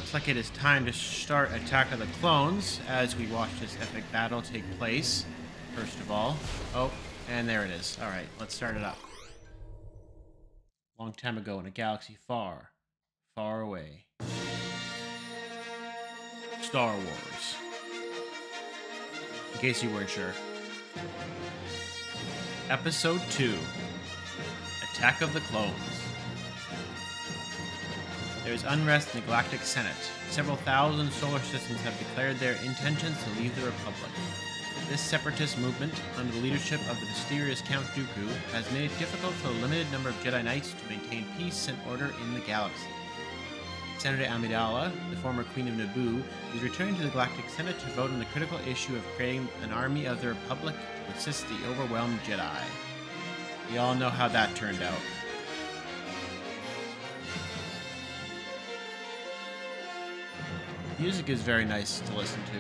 Looks like it is time to start Attack of the Clones as we watch this epic battle take place. First of all. Oh, and there it is. Alright, let's start it up. Long time ago in a galaxy far, far away. Star Wars. In case you weren't sure. Episode 2. Attack of the Clones. There is unrest in the Galactic Senate. Several thousand solar systems have declared their intentions to leave the Republic. This separatist movement, under the leadership of the mysterious Count Dooku, has made it difficult for a limited number of Jedi Knights to maintain peace and order in the galaxy. Senator Amidala, the former Queen of Naboo, is returning to the Galactic Senate to vote on the critical issue of creating an army of the Republic to assist the overwhelmed Jedi. We all know how that turned out. Music is very nice to listen to.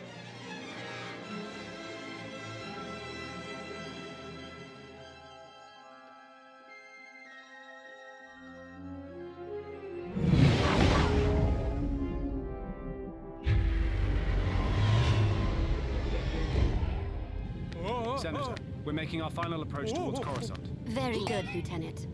Senator, we're making our final approach towards Coruscant. Very good, Lieutenant.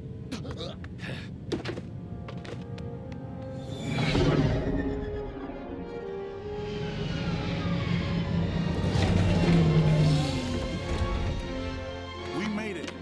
We made it.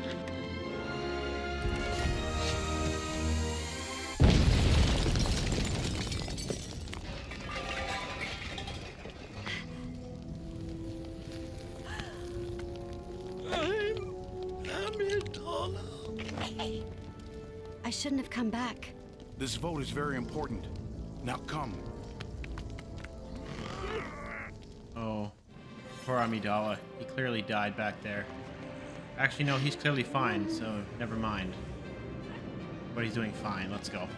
I shouldn't have come back. This vote is very important. Now come. Oh, poor Amidala. He clearly died back there. Actually, no, he's clearly fine, so never mind. But he's doing fine. Let's go.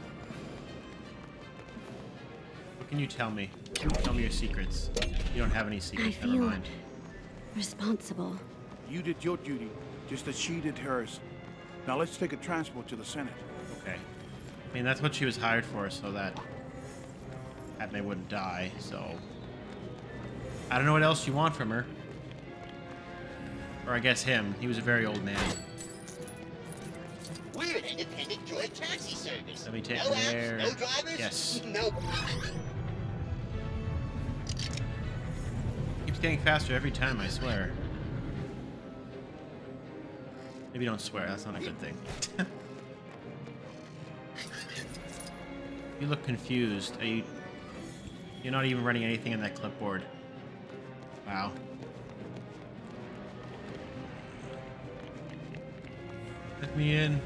What can you tell me? Tell me your secrets. You don't have any secrets, I never feel mind. responsible. You did your duty, just as she did hers. Now let's take a transport to the Senate. Okay. I mean, that's what she was hired for, so that Padme wouldn't die, so... I don't know what else you want from her. Or I guess him. He was a very old man. We're an independent joint taxi service. Let me take no apps, there. no drivers, Yes. no... Keeps getting faster every time, I swear. Maybe don't swear, that's not a good thing. You look confused. Are you... You're not even running anything in that clipboard. Wow. Let me in.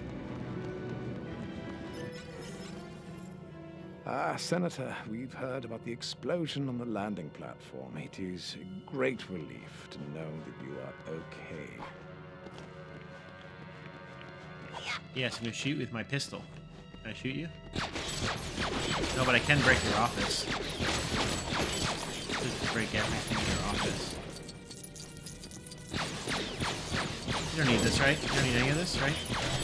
Senator, we've heard about the explosion on the landing platform. It is a great relief to know that you are okay. Yes, I'm gonna shoot with my pistol. Can I shoot you? No, but I can break your office. Just break everything in your office. You don't need this, right? You don't need any of this, right?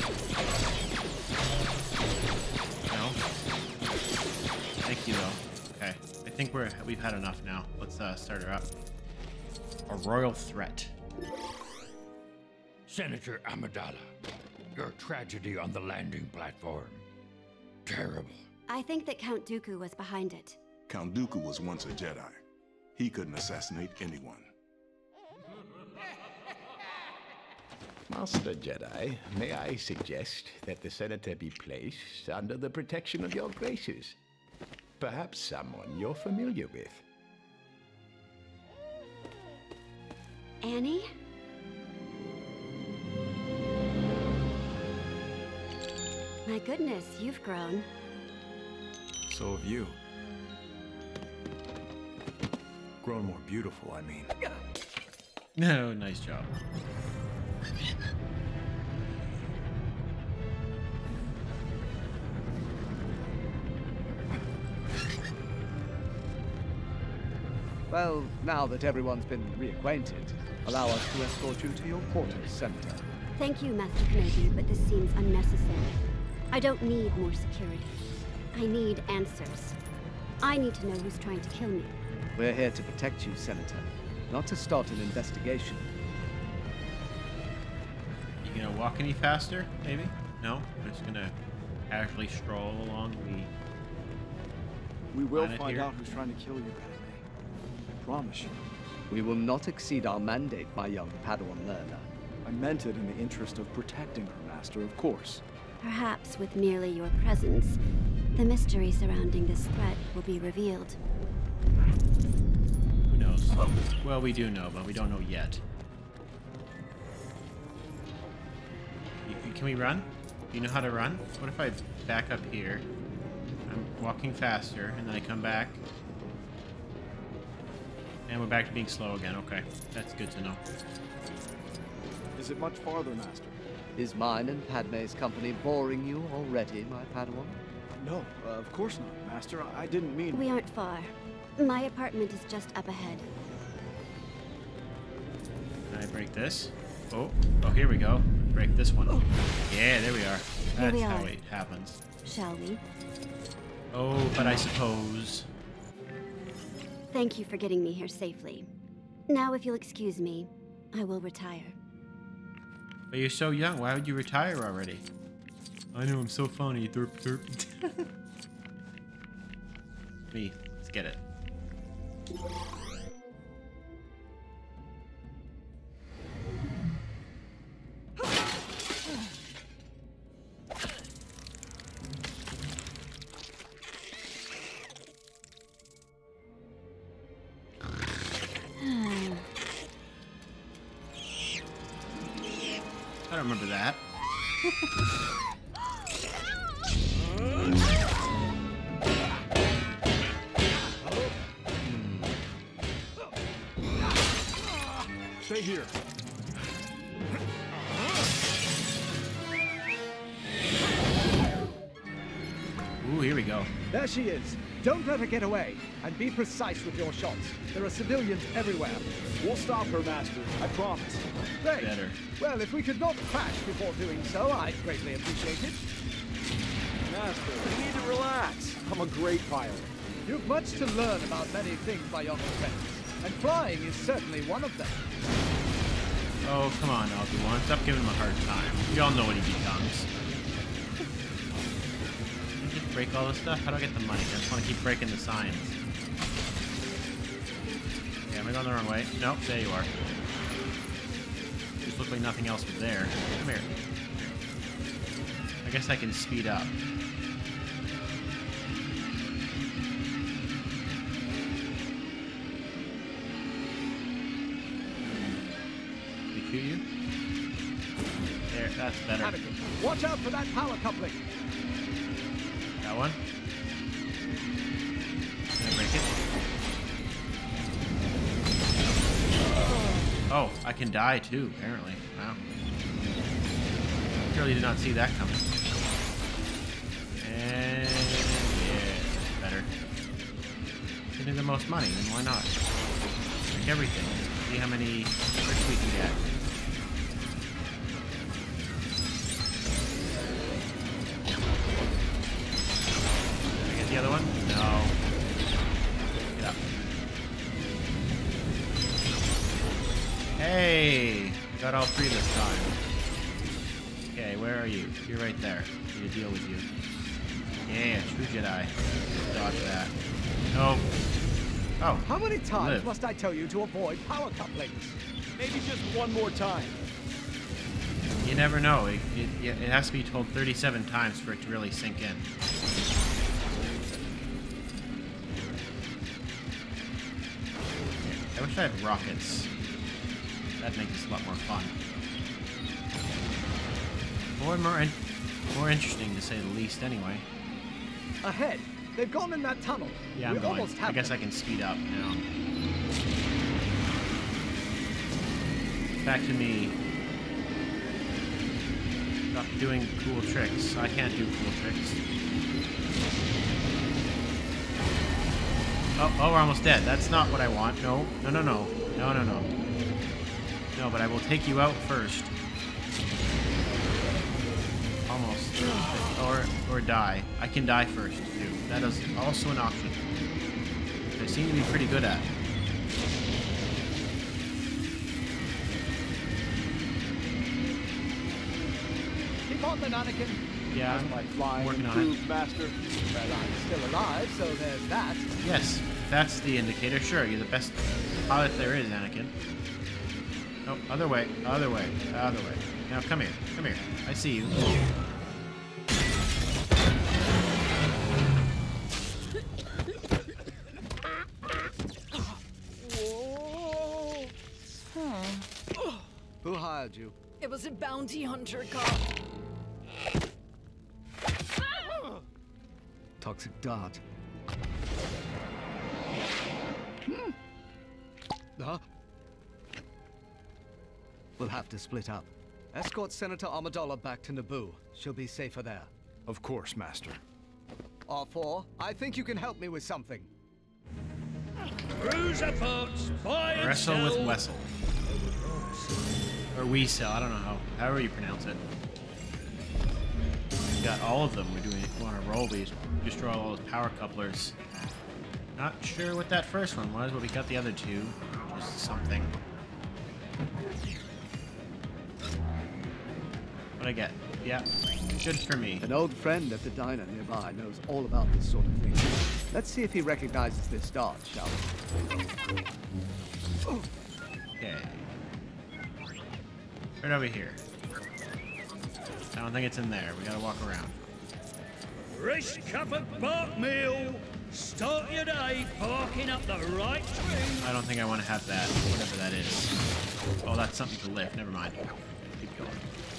No? Thank you, though. Okay. I think we've had enough now. Let's start her up. A royal threat. Senator Amidala, your tragedy on the landing platform. Terrible. I think that Count Dooku was behind it. Count Dooku was once a Jedi. He couldn't assassinate anyone. Master Jedi, may I suggest that the Senator be placed under the protection of your graces? Perhaps someone you're familiar with. Annie? My goodness, you've grown. So have you. Grown more beautiful, I mean. No, nice job. Well, now that everyone's been reacquainted, allow us to escort you to your quarters, Senator. Thank you, Master Kenobi, but this seems unnecessary. I don't need more security. I need answers. I need to know who's trying to kill me. We're here to protect you, Senator, not to start an investigation. You gonna walk any faster, maybe? No? We're just gonna casually stroll along the... We will planet find here. out who's trying to kill you, Padme. I promise you. We will not exceed our mandate, my young Padawan learner. I meant it in the interest of protecting her, Master, of course. Perhaps with merely your presence, the mystery surrounding this threat will be revealed. Who knows? Well, we do know, but we don't know yet. Can we run? Do you know how to run? What if I back up here? I'm walking faster, and then I come back. And we're back to being slow again. Okay, that's good to know. Is it much farther, Master? Is mine and Padme's company boring you already, my Padawan? No, of course not, Master. I didn't mean... We aren't far. My apartment is just up ahead. Can I break this? Oh, here we go. Break this one. Yeah, there we are. Here That's we how are. it happens. Shall we? Oh, but I suppose... Thank you for getting me here safely. Now, if you'll excuse me, I will retire. But you're so young. Why would you retire already? I know, I'm so funny. Derp, derp. Me. Let's get it. I don't remember that. Stay here. Ooh, here we go. There she is. Don't let her get away, and be precise with your shots. There are civilians everywhere. We'll stop her, Master. I promise. Great. Better. Well, if we could not crash before doing so, I'd greatly appreciate it. Master, you need to relax. I'm a great pilot. You've much to learn about many things, my young friends, and flying is certainly one of them. Oh, come on, Obi-Wan. Stop giving him a hard time. We all know what he becomes. Just break all this stuff? How do I get the money? I just want to keep breaking the signs. Yeah, am I going the wrong way? Nope, there you are. Just looked like nothing else was there. Come here. I guess I can speed up. Shoot you? There, that's better. Anakin, watch out for that power coupling. That one? Can I break it? Oh, I can die too, apparently. Wow. Surely did not see that coming. And yeah, that's better. Getting the most money, then why not? Break everything. See how many bricks we can get. The other one? No. Get up. Hey! Got all three this time. Okay, where are you? You're right there. Need to deal with you. Yeah, true Jedi. Dodge that. No. Oh. How many times live. must I tell you to avoid power couplings? Maybe just one more time. You never know. It has to be told 37 times for it to really sink in. I wish I had rockets. That'd make this a lot more fun. More interesting to say the least, anyway. Ahead. They've gone in that tunnel. Yeah, I'm We going. almost I have guess them. I can speed up now. Back to me. Stop doing cool tricks. I can't do cool tricks. Oh, we're almost dead. That's not what I want. No, no, no, no. No, no, no. No, but I will take you out first. Almost. Or die. I can die first, too. That is also an option. Which I seem to be pretty good at. Keep on then, Anakin. Yeah, As my flying working on improved, it. Master. Well, I'm still alive, so there's that. Yes, that's the indicator. Sure, you're the best pilot there is, Anakin. Oh, other way, other way, other way. Now come here, come here. I see you. Who hired you? It was a bounty hunter cop. Toxic dart. Huh? We'll have to split up. Escort Senator Amidala back to Naboo. She'll be safer there. Of course, Master. R4, I think you can help me with something. Cruiser boats, buy and Wrestle sell. with Wessel. Or Weasel, I don't know however you pronounce it. We got all of them. We're on a roll. We destroy all those power couplers. Not sure what that first one was, but we got the other two. Just something. What'd I get? Yeah, good for me. An old friend at the diner nearby knows all about this sort of thing. Let's see if he recognizes this dart, shall we? Okay. Right over here. I don't think it's in there. We gotta walk around. Rich cup of bark meal. Start your day barking up the right tree. I don't think I want to have that, whatever that is. Oh, that's something to lift. Never mind. Keep going.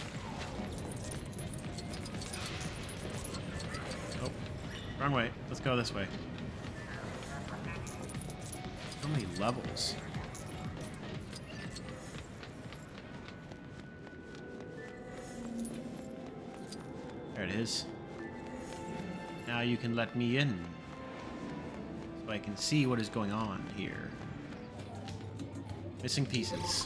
Oh, wrong way. Let's go this way. So many levels. There it is. Now you can let me in. So I can see what is going on here. Missing pieces.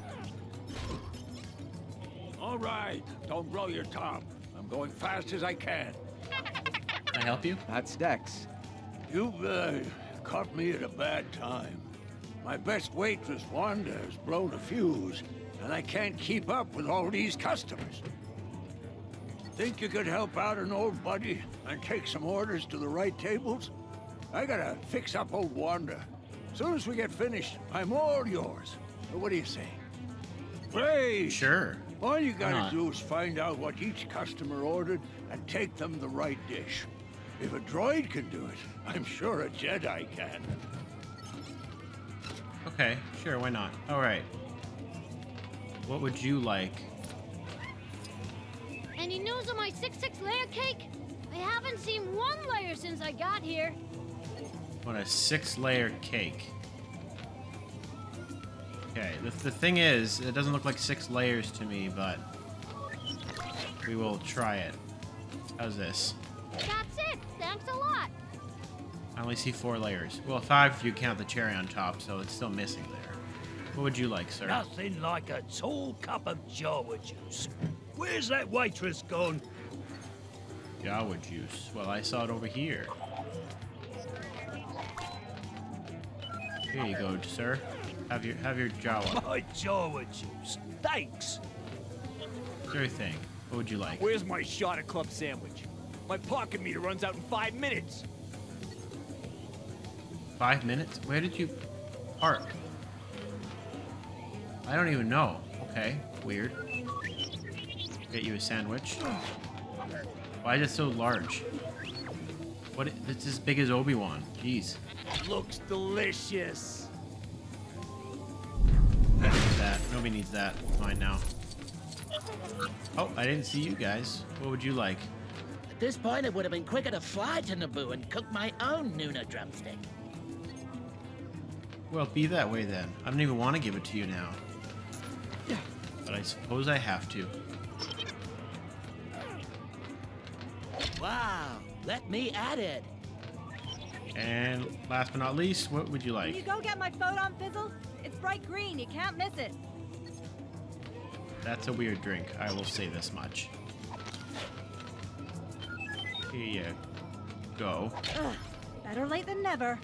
All right, don't blow your top. I'm going fast as I can. Can I help you? That's Dex. You caught me at a bad time. My best waitress, Wanda, has blown a fuse, and I can't keep up with all these customers. Think you could help out an old buddy and take some orders to the right tables? I gotta fix up old Wanda. As soon as we get finished, I'm all yours. What do you say? Great! Sure. All you gotta do is find out what each customer ordered and take them the right dish. If a droid can do it, I'm sure a Jedi can. Okay, sure, why not? Alright. What would you like? Any news on my 6-6 layer cake? I haven't seen one layer since I got here. What, a 6-layer cake? Okay, the thing is, it doesn't look like 6 layers to me, but we will try it. How's this? That's it. Thanks a lot. I only see 4 layers. Well, 5 if you count the cherry on top, so it's still missing there. What would you like, sir? Nothing like a tall cup of Jawa juice. Where's that waitress gone? Jawa juice. Well, I saw it over here. Here you go, sir. Have your Jawa. My Jawa juice. Thanks. Sure thing. What would you like? Where's my shot at club sandwich? My pocket meter runs out in 5 minutes. 5 minutes? Where did you park? I don't even know. Okay, weird. Get you a sandwich. Why is it so large? What? It's as big as Obi-Wan. Jeez. Looks delicious. Nobody needs that. Nobody needs that. Fine now. Oh, I didn't see you guys. What would you like? At this point, it would have been quicker to fly to Naboo and cook my own Nuna drumstick. Well, be that way then. I don't even want to give it to you now. But I suppose I have to. Wow, let me at it. And last but not least, what would you Can you like? go get my photon fizzle? It's bright green. You can't miss it. That's a weird drink. I will say this much. Here you go. Ugh, better late than never.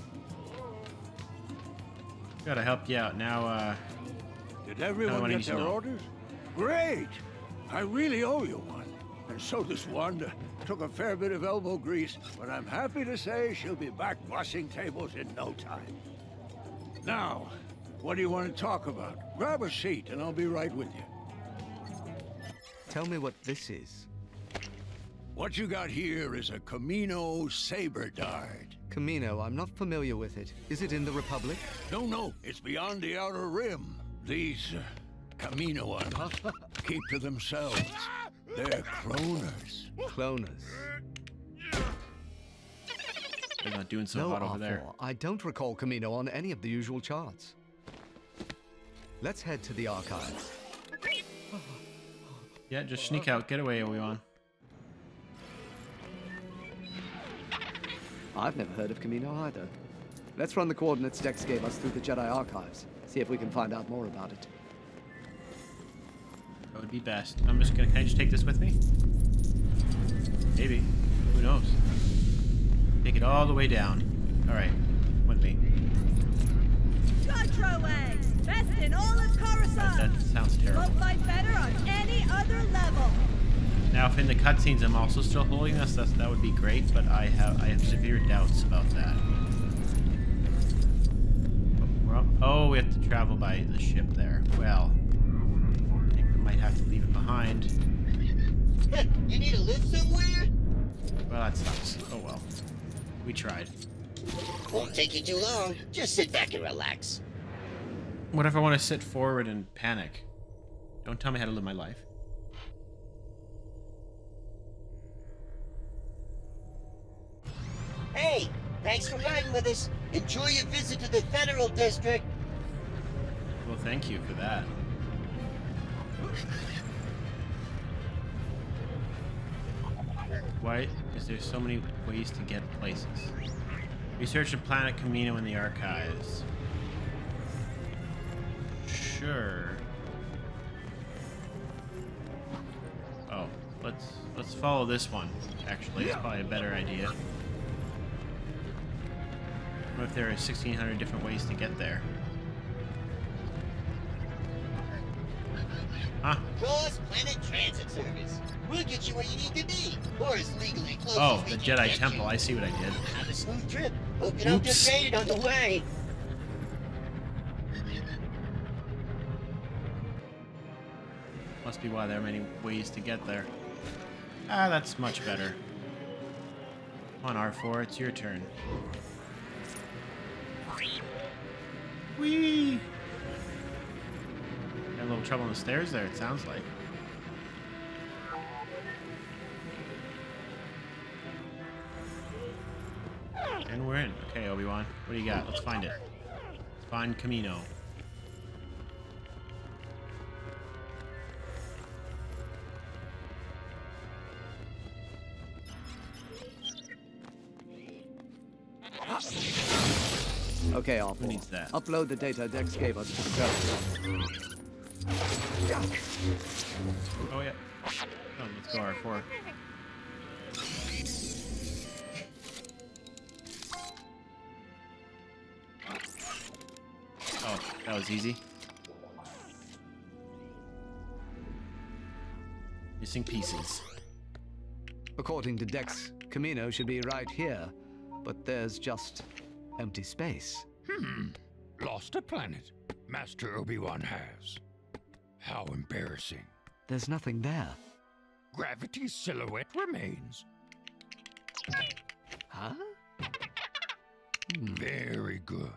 Gotta help you out now. Did everyone get their orders? Great! I really owe you one. And so does Wanda. Took a fair bit of elbow grease, but I'm happy to say she'll be back bussing tables in no time. Now, what do you want to talk about? Grab a seat and I'll be right with you. Tell me what this is. What you got here is a Camino saber dart. Camino, I'm not familiar with it. Is it in the Republic? No, it's beyond the Outer Rim. These Caminoans keep to themselves. They're cloners. Cloners. They're not doing so hot over there. I don't recall Camino on any of the usual charts. Let's head to the archives. Yeah, just sneak out. Get away, Obi-Wan. I've never heard of Camino either. Let's run the coordinates Dex gave us through the Jedi archives. See if we can find out more about it. That would be best. I'm just gonna. Can I just take this with me? Maybe. Who knows? Take it all the way down. All right, with me. Chotro eggs, best in all of Coruscant. That sounds terrible. Won't fight better on any other level. Now, if in the cutscenes I'm also still holding this, that would be great. But I have severe doubts about that. Oh, we have to travel by the ship there. Well, I think we might have to leave it behind. You need to live somewhere? Well, that sucks. Oh well. We tried. Won't take you too long. Just sit back and relax. What if I want to sit forward and panic? Don't tell me how to live my life. Hey, thanks for riding with us. Enjoy your visit to the Federal District. Well, thank you for that. Why is there so many ways to get places? Research the planet Camino in the archives. Sure. Oh, let's follow this one. Actually, it's probably a better idea. What if there are 1,600 different ways to get there? Huh? Cross-planet transit service. We'll get you where you need to be, or as legally close Oh, as we the can Jedi get Temple. you. I see what I did. Have a smooth trip. Hope you don't get faded on the way. Must be why there are many ways to get there. Ah, that's much better. Come on, R4, it's your turn. Whee! Got a little trouble on the stairs there, it sounds like. And we're in. Okay, Obi-Wan. What do you got? Let's find it. Let's find Camino. Okay, R4. Who needs that? Upload the data Dex gave us to the server. Oh, yeah. Oh, let's go R4. Oh, that was easy. Missing pieces. According to Dex, Camino should be right here, but there's just empty space. Lost a planet. Master Obi-Wan has. How embarrassing. There's nothing there. Gravity's silhouette remains. Huh? Very good.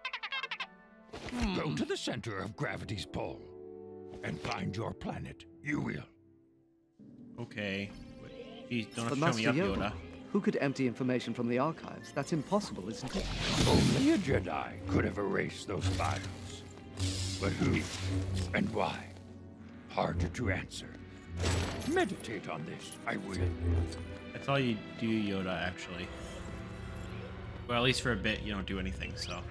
Go to the center of gravity's pull and find your planet. You will. Okay. Jeez, don't But have to show me Master up, Yoda. Who could empty information from the archives? That's impossible, isn't it? Only a Jedi could have erased those files. But who and why? Harder to answer. Meditate on this, I will. That's all you do, Yoda, actually. Well, at least for a bit, you don't do anything, so.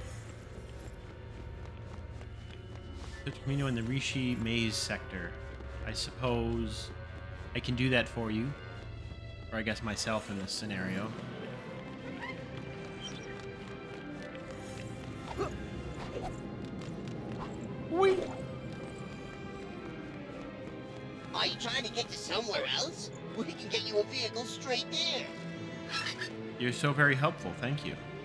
Put Camino in the Rishi Maze sector. I suppose I can do that for you. Or I guess myself in this scenario. Whee! Are you trying to get to somewhere else? We can get you a vehicle straight there. You're so very helpful, thank you.